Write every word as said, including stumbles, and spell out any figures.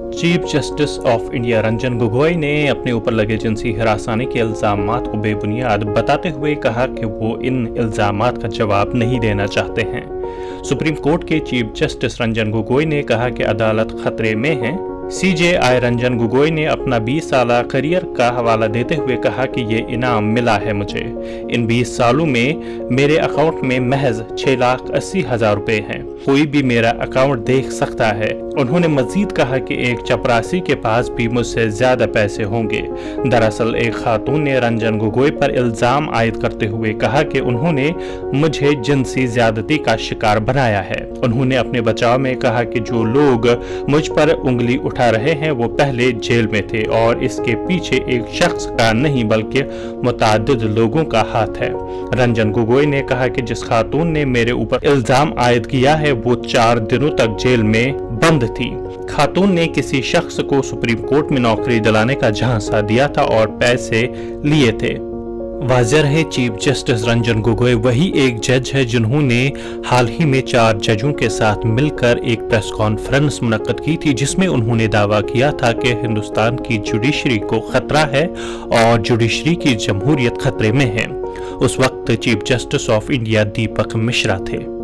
Chief justice of India Ranjan Gogoi ने अपने ऊपर लगे जिनसी हरासानी के इल्जामात को बेबुनियाद बताते हुए कहा कि वो इन इल्जामात का जवाब नहीं देना चाहते हैं। सुप्रीम कोर्ट के चीफ जस्टिस रंजन गोगोई ने कहा कि अदालत खतरे में है। सी जे आई रंजन गोगोई ने अपना बीस साल करियर का हवाला देते हुए कहा कि ये इनाम मिला है मुझे। इन बीस सालों में मेरे अकाउंट में महज छह लाख अस्सी हजार रुपए हैं। कोई भी मेरा अकाउंट देख सकता है। उन्होंने मजीद कहा कि एक चपरासी के पास भी मुझसे ज्यादा पैसे होंगे। दरअसल एक खातून ने रंजन गोगोई पर इल्जाम आयद करते हुए कहा कि उन्होंने मुझे जिनसी ज्यादती का शिकार बनाया है। उन्होंने अपने बचाव में कहा कि जो लोग मुझ पर उंगली उठा रहे हैं वो पहले जेल में थे और इसके पीछे एक शख्स का नहीं बल्कि मुताद्दिद लोगों का हाथ है। रंजन गोगोई ने कहा कि जिस खातून ने मेरे ऊपर इल्जाम आयद किया है वो चार दिनों तक जेल में बंद थी। खातून ने किसी शख्स को सुप्रीम कोर्ट में नौकरी दिलाने का झांसा दिया था और पैसे लिए थे। वाज़ेह है चीफ जस्टिस रंजन गोगोई वही एक जज है जिन्होंने हाल ही में चार जजों के साथ मिलकर एक प्रेस कॉन्फ्रेंस मुनक्कद की थी जिसमें उन्होंने दावा किया था कि हिंदुस्तान की जुडिशरी को खतरा है और जुडिशरी की जमहूरियत खतरे में है। उस वक्त chief justice of India Deepak Mishra थे।